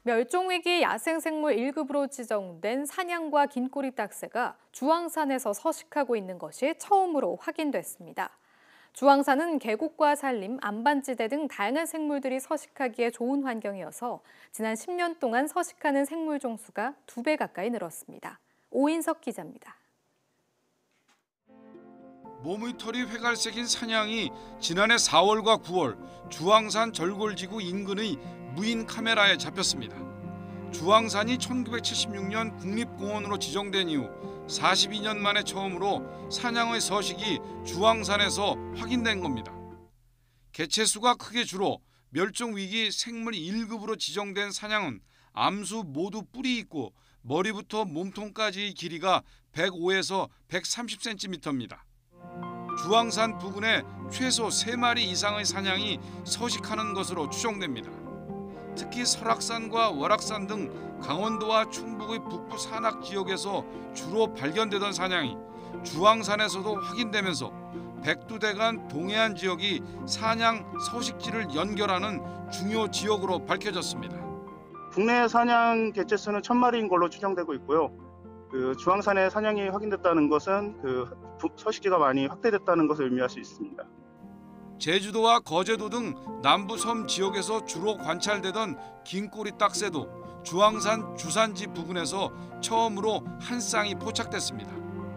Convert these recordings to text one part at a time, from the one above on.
멸종위기 야생생물 1급으로 지정된 사냥과 긴꼬리 딱새가 주황산에서 서식하고 있는 것이 처음으로 확인됐습니다. 주황산은 계곡과 산림, 안반지대 등 다양한 생물들이 서식하기에 좋은 환경이어서 지난 10년 동안 서식하는 생물 종수가 2배 가까이 늘었습니다. 오인석 기자입니다. 몸의 털이 회갈색인 사냥이 지난해 4월과 9월 주황산 절골지구 인근의 무인 카메라에 잡혔습니다. 주황산이 1976년 국립공원으로 지정된 이후 42년 만에 처음으로 사냥의 서식이 주황산에서 확인된 겁니다. 개체수가 크게 줄어 멸종위기 생물 1급으로 지정된 사냥은 암수 모두 뿔이 있고 머리부터 몸통까지의 길이가 105에서 130cm입니다. 주황산 부근에 최소 3마리 이상의 사냥이 서식하는 것으로 추정됩니다. 특히 설악산과 월악산 등 강원도와 충북의 북부 산악 지역에서 주로 발견되던 사냥이 주황산에서도 확인되면서 백두대간 동해안 지역이 사냥 서식지를 연결하는 중요 지역으로 밝혀졌습니다. 국내 사냥 개체수는 1000마리인 걸로 추정되고 있고요. 주황산에 사냥이 확인됐다는 것은 서식지가 많이 확대됐다는 것을 의미할 수 있습니다. 제주도와 거제도 등 남부 섬 지역에서 주로 관찰되던 긴꼬리 딱새도 주황산 주산지 부근에서 처음으로 한 쌍이 포착됐습니다.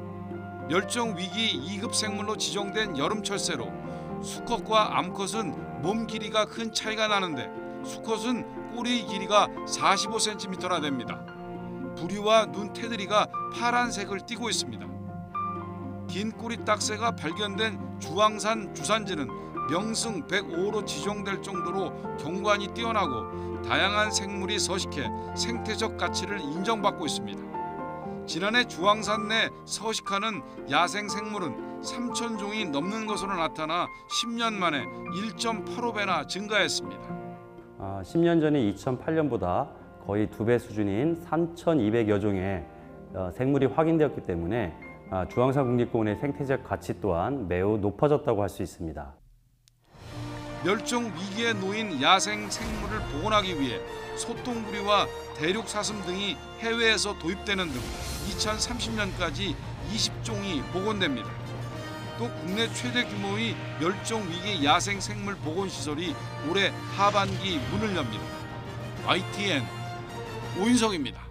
멸종위기 2급 생물로 지정된 여름철새로 수컷과 암컷은 몸 길이가 큰 차이가 나는데 수컷은 꼬리 길이가 45cm나 됩니다. 부리와 눈 테두리가 파란색을 띠고 있습니다. 긴꼬리 딱새가 발견된 주황산 주산지는 명승 105로 지정될 정도로 경관이 뛰어나고 다양한 생물이 서식해 생태적 가치를 인정받고 있습니다. 지난해 주황산 내 서식하는 야생 생물은 3,000종이 넘는 것으로 나타나 10년 만에 1.85배나 증가했습니다. 10년 전인 2008년보다 거의 2배 수준인 3,200여 종의 생물이 확인되었기 때문에 주황산 국립공원의 생태적 가치 또한 매우 높아졌다고 할 수 있습니다. 멸종 위기에 놓인 야생 생물을 복원하기 위해 소똥구리와 대륙 사슴 등이 해외에서 도입되는 등 2030년까지 20종이 복원됩니다. 또 국내 최대 규모의 멸종 위기 야생 생물 복원 시설이 올해 하반기 문을 엽니다. YTN 오인석입니다.